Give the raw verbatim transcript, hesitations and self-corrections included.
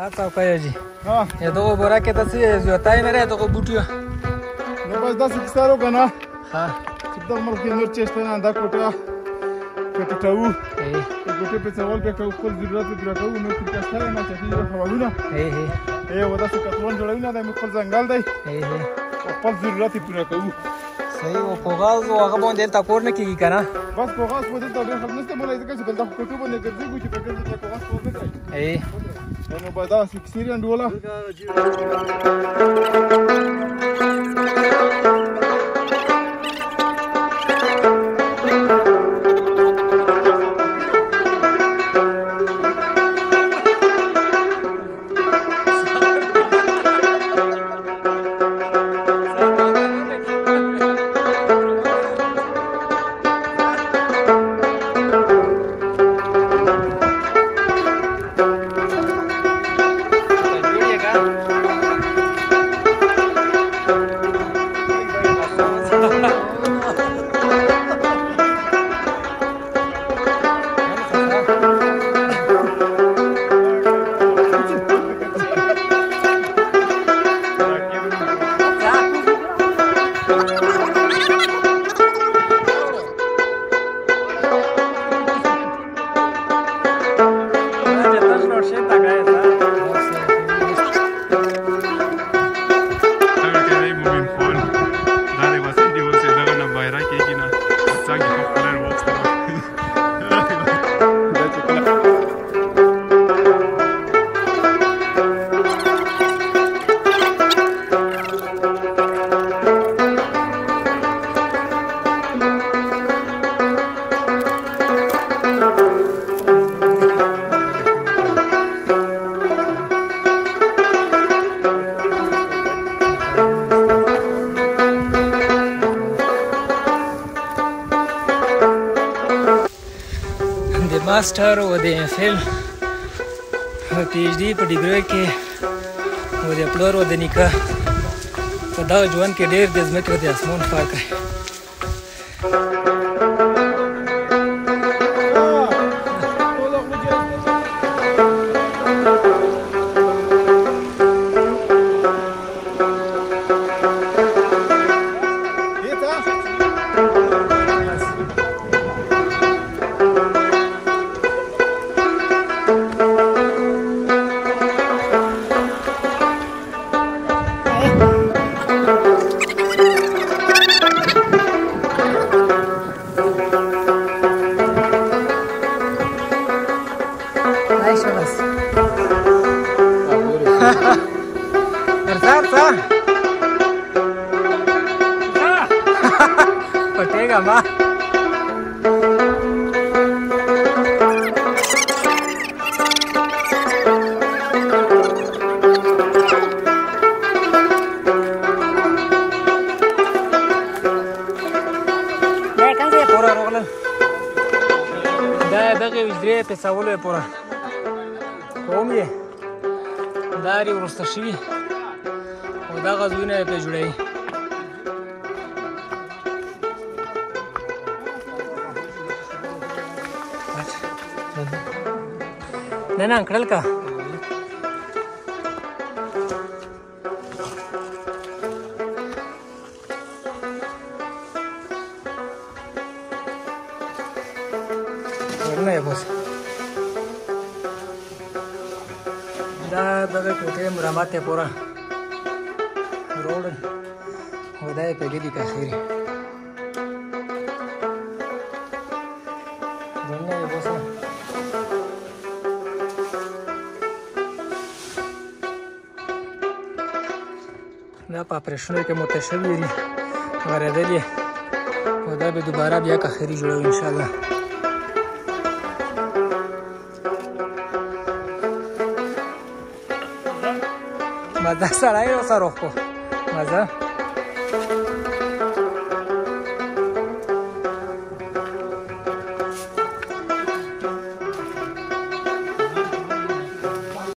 چوکۍ جی ها یا دغه بوراکې ته څه زیاتای نه رې دغه بوټي نو بس داسې کیسه وکړه نه ها چې دغه ملک کې نور چېشته نه دا کوټه پټټوو ای د کوټې په څول بیا کوو خپل ضرورت به پوره کوو نور کوټه شته نه چې دې حوالونه ای ای ای و داسې کتلون جوړوي نه دا مې خپل ځنګل دی ای ای خپل ضرورت یې پوره کوو صحیح و کاغذ و هغه باندې دلته کور نه کېږي که نه بس کاغذ په دلته ډېر خلک نشته مولی ځکه چې بل دغه کوټو باندې ګرځېږو چې په ډېر ځای کاغذ کور نه کوي ای نو باید داسې کیسې یې انډوله ماسټر و د امفیل پی ایچ ډي په ډیګري کې و د پلور و د نیکه په دغه ژوند کې ډېر د ځمکې او د اسمان فرق دی पटेगा माँ पूरा रोगल دا دغه وجرې په سوالو پورا کوم یې داري ورسته شي او دا غزونه په جوړي نه نه کړل کا ورنه بس دا دغه کوټه مرامت ته پورا روډ ودای په کې دي کا خیر ورنه بس دا په پرېښنو کې متشوي دي غړېدلې او دا به دوباره بیا که خیري جوړوي انشاءالله مزه سړی اوسه روغ کو مزه